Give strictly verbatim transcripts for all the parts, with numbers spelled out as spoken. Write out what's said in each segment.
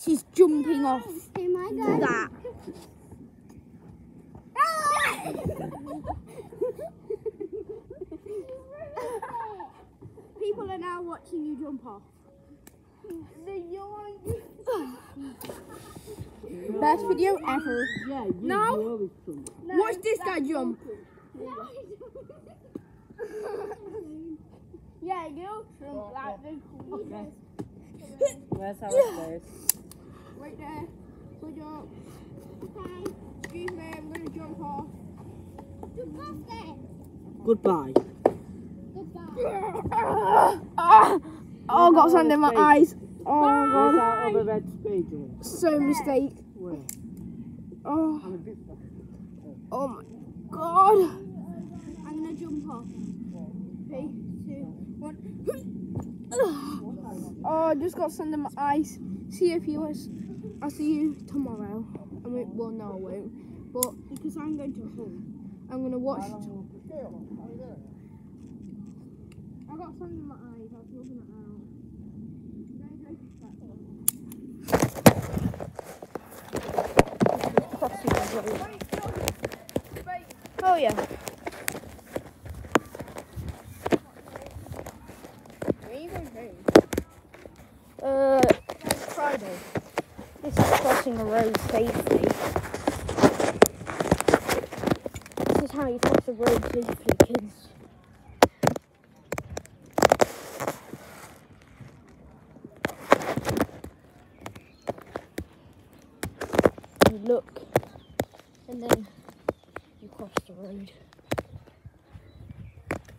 She's jumping off Oh my God. that. People are now watching you jump off. Best video ever. Yeah, you, No. you always jump. Watch this guy jump. Yeah, you jump like this. Okay. Where's our place? Right there. Good job. Okay. Excuse me, I'm gonna jump off. Jump off there. Goodbye. Goodbye. Oh, got sand in my eyes. Oh my Where's god. our other red spade doing? So mistake. Where? Oh, I'm a bit oh my god. I'm gonna jump off. Three, two, one. Oh, I just got sand in my eyes. See you viewers. I'll see you tomorrow. I mean, well, no, I won't. But because I'm going to home, I'm gonna watch. I got sand in my eyes. I was looking at out. Oh yeah. Where are you going home? Uh, Friday. This is crossing a road safely. This is how you cross a road safely, kids. You look, and then you cross the road.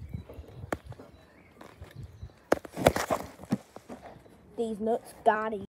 These nuts got it.